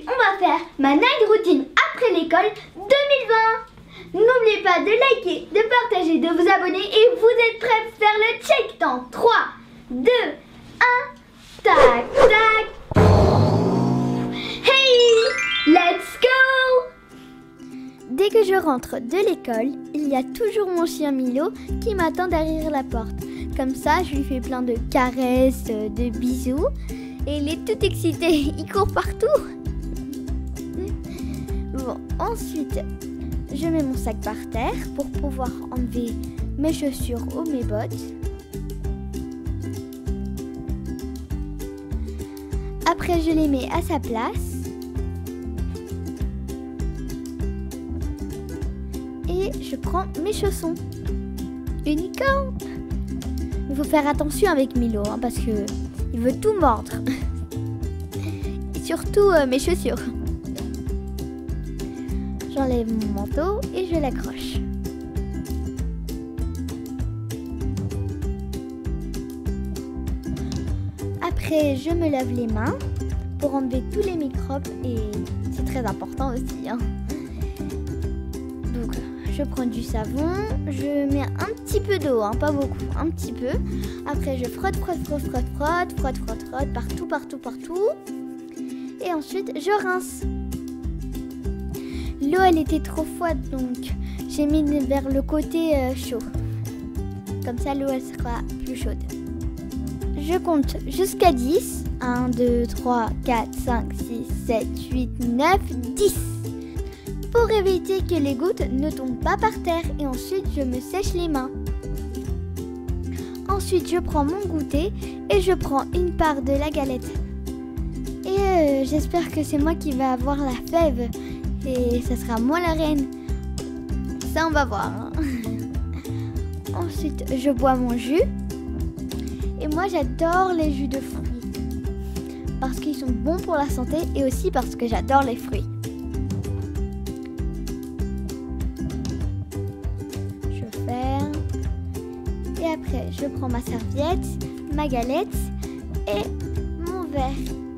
on va faire ma night routine après l'école 2020. N'oubliez pas de liker, de partager, de vous abonner et vous êtes prêts pour faire le check dans 3, 2, 1, tac, tac. Hey, let's go! Dès que je rentre de l'école, il y a toujours mon chien Milo qui m'attend derrière la porte. Comme ça, je lui fais plein de caresses, de bisous. Et il est tout excité, il court partout. Bon, ensuite, je mets mon sac par terre pour pouvoir enlever mes chaussures ou mes bottes. Après, je les mets à sa place. Et je prends mes chaussons. Unicorn! Il faut faire attention avec Milo hein, parce que il veut tout mordre. Et surtout mes chaussures. J'enlève mon manteau et je l'accroche. Après, je me lave les mains pour enlever tous les microbes et c'est très important aussi. Hein. Donc, je prends du savon, je mets un petit peu d'eau, hein, pas beaucoup, un petit peu. Après, je frotte, partout. Et ensuite, je rince. L'eau, elle était trop froide, donc j'ai mis vers le côté chaud. Comme ça, l'eau, elle sera plus chaude. Je compte jusqu'à 10. 1, 2, 3, 4, 5, 6, 7, 8, 9, 10. Pour éviter que les gouttes ne tombent pas par terre. Et ensuite, je me sèche les mains. Ensuite, je prends mon goûter et je prends une part de la galette. Et j'espère que c'est moi qui va avoir la fève. Et ça sera moi la reine. Ça, on va voir. Hein. Ensuite, je bois mon jus. Et moi, j'adore les jus de fruits. Parce qu'ils sont bons pour la santé et aussi parce que j'adore les fruits. Je ferme. Et après, je prends ma serviette, ma galette et mon verre.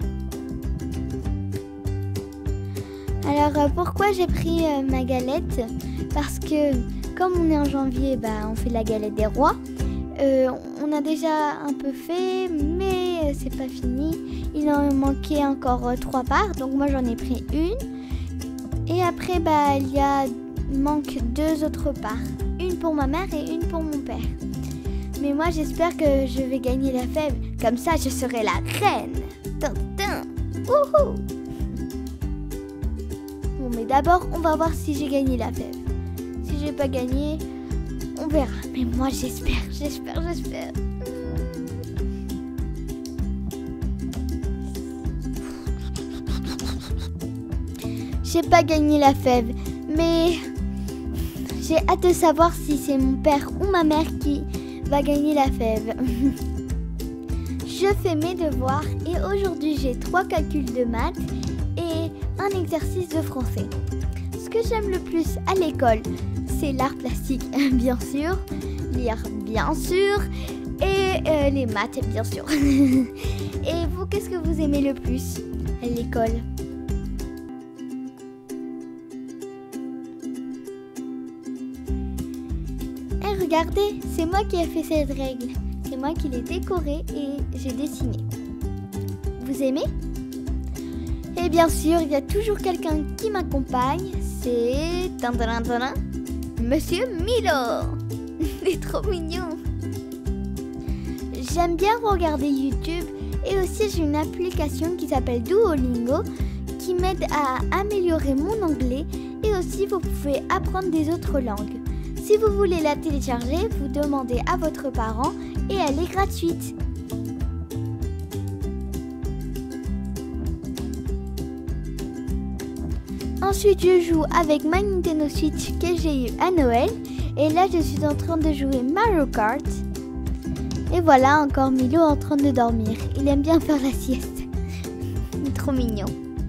Alors, pourquoi j'ai pris ma galette? Parce que, comme on est en janvier, on fait la galette des rois. On a déjà un peu fait, mais c'est pas fini. Il en manquait encore 3 parts, donc moi j'en ai pris une. Et après, il manque 2 autres parts. Une pour ma mère et une pour mon père. Mais moi, j'espère que je vais gagner la fève. Comme ça, je serai la reine. Tintin. Wouhou! Bon, mais d'abord, on va voir si j'ai gagné la fève. Si j'ai pas gagné, on verra. Mais moi, j'espère. J'ai pas gagné la fève, mais j'ai hâte de savoir si c'est mon père ou ma mère qui va gagner la fève. Je fais mes devoirs et aujourd'hui, j'ai 3 calculs de maths et un exercice de français. Ce que j'aime le plus à l'école, c'est l'art plastique, bien sûr, lire, bien sûr, et les maths, bien sûr. Et vous, qu'est-ce que vous aimez le plus à l'école? Et regardez, c'est moi qui ai fait cette règle. C'est moi qui l'ai décorée et j'ai dessiné. Vous aimez? Et bien sûr, il y a toujours quelqu'un qui m'accompagne, c'est Monsieur Milo. Il est trop mignon. J'aime bien regarder YouTube et aussi j'ai une application qui s'appelle Duolingo qui m'aide à améliorer mon anglais et aussi vous pouvez apprendre des autres langues. Si vous voulez la télécharger, vous demandez à votre parent et elle est gratuite. Ensuite, je joue avec ma Nintendo Switch que j'ai eue à Noël. Et là, je suis en train de jouer Mario Kart. Et voilà, encore Milo en train de dormir. Il aime bien faire la sieste. Il est trop mignon.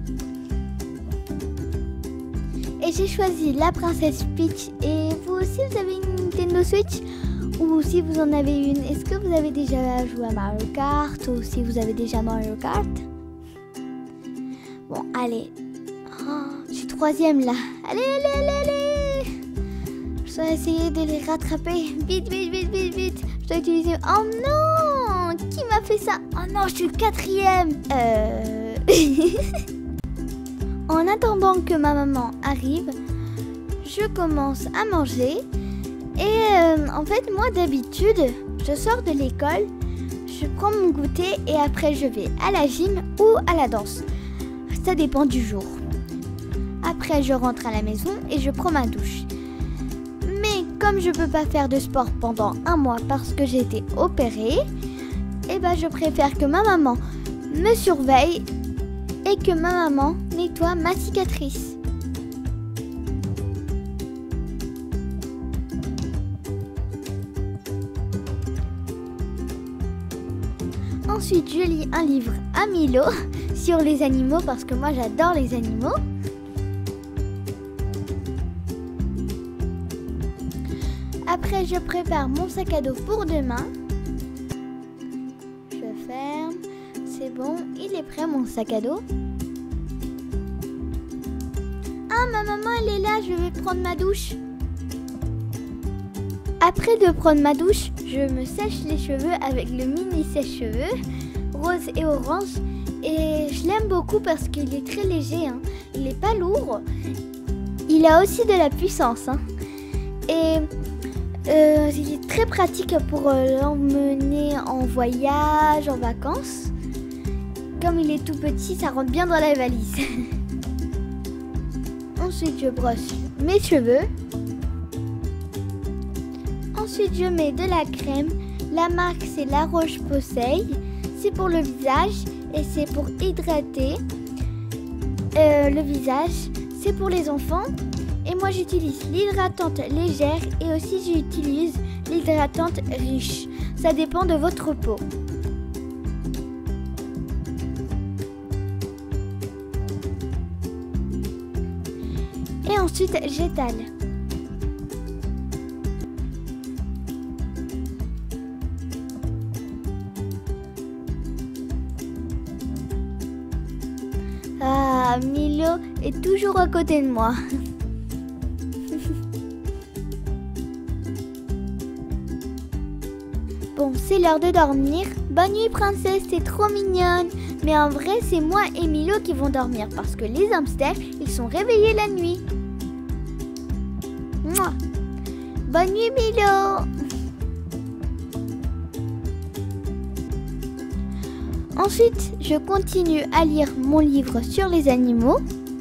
Et j'ai choisi la princesse Peach. Et vous aussi, vous avez une Nintendo Switch? Ou si vous en avez une, est-ce que vous avez déjà joué à Mario Kart? Ou si vous avez déjà Mario Kart? Bon, allez. Je suis troisième là. Allez, allez, allez, allez. Je dois essayer de les rattraper. Vite, vite, vite, vite, vite. Je dois utiliser... Oh non! Qui m'a fait ça? Oh non, je suis quatrième. En attendant que ma maman arrive, je commence à manger. Et en fait, moi d'habitude, je sors de l'école, je prends mon goûter et après je vais à la gym ou à la danse. Ça dépend du jour. Après, je rentre à la maison et je prends ma douche. Mais comme je ne peux pas faire de sport pendant 1 mois parce que j'ai été opérée, eh ben, je préfère que ma maman me surveille et que ma maman nettoie ma cicatrice. Ensuite, je lis un livre à Milo sur les animaux parce que moi j'adore les animaux. Après, je prépare mon sac à dos pour demain. Je ferme. C'est bon, il est prêt mon sac à dos. Ah, ma maman elle est là, je vais prendre ma douche. Après de prendre ma douche, je me sèche les cheveux avec le mini sèche-cheveux rose et orange. Et je l'aime beaucoup parce qu'il est très léger, hein. Il n'est pas lourd. Il a aussi de la puissance, hein. Et il est très pratique pour l'emmener en voyage, en vacances. Comme il est tout petit, ça rentre bien dans la valise. Ensuite, je brosse mes cheveux. Ensuite, je mets de la crème. La marque, c'est La Roche-Posay. C'est pour le visage et c'est pour hydrater le visage. C'est pour les enfants. Et moi, j'utilise l'hydratante légère et aussi j'utilise l'hydratante riche. Ça dépend de votre peau. Et ensuite, j'étale. Ah, Milo est toujours à côté de moi. Bon, c'est l'heure de dormir. Bonne nuit, princesse, c'est trop mignonne. Mais en vrai, c'est moi et Milo qui vont dormir parce que les hamsters, ils sont réveillés la nuit. Mouah. Bonne nuit, Milo. Ensuite, je continue à lire mon livre sur les animaux.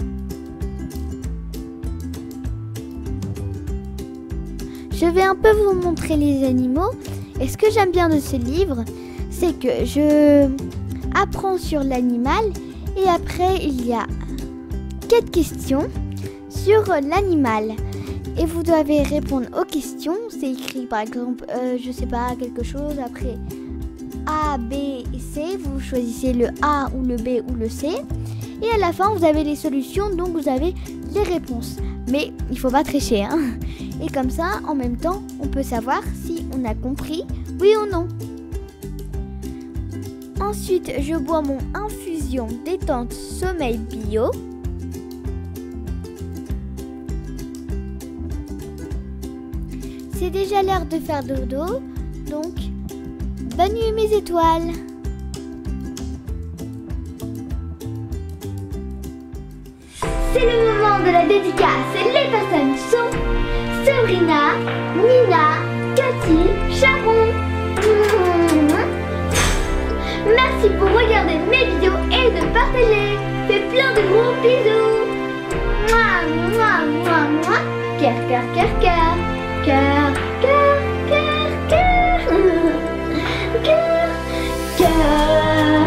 Je vais un peu vous montrer les animaux. Et ce que j'aime bien de ce livre, c'est que je apprends sur l'animal et après il y a 4 questions sur l'animal. Et vous devez répondre aux questions. C'est écrit par exemple, je sais pas, quelque chose après A, B et C. Vous choisissez le A ou le B ou le C. Et à la fin, vous avez les solutions, donc vous avez les réponses. Mais il faut pas tricher, hein. Et comme ça, en même temps, on peut savoir si on a compris, oui ou non. Ensuite, je bois mon infusion détente sommeil bio. C'est déjà l'heure de faire dodo, donc bonne nuit mes étoiles. C'est le moment de la dédicace. Les personnes sont Sabrina, Nina, Cathy, Charon. Merci pour regarder mes vidéos et de partager. Fais plein de gros bisous. Mouah, mouah, mouah, mouah. Cœur, cœur, cœur, cœur. Cœur, cœur, cœur, cœur. Cœur, cœur,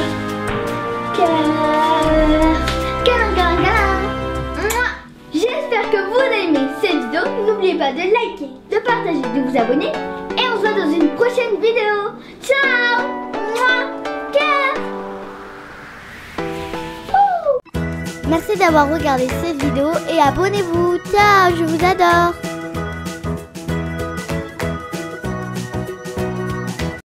cœur. Câlin, câlin, câlin. J'espère que vous avez aimé cette vidéo. N'oubliez pas de liker, de partager, de vous abonner. Et on se voit dans une prochaine vidéo. Ciao. Merci d'avoir regardé cette vidéo et abonnez-vous. Ciao, je vous adore.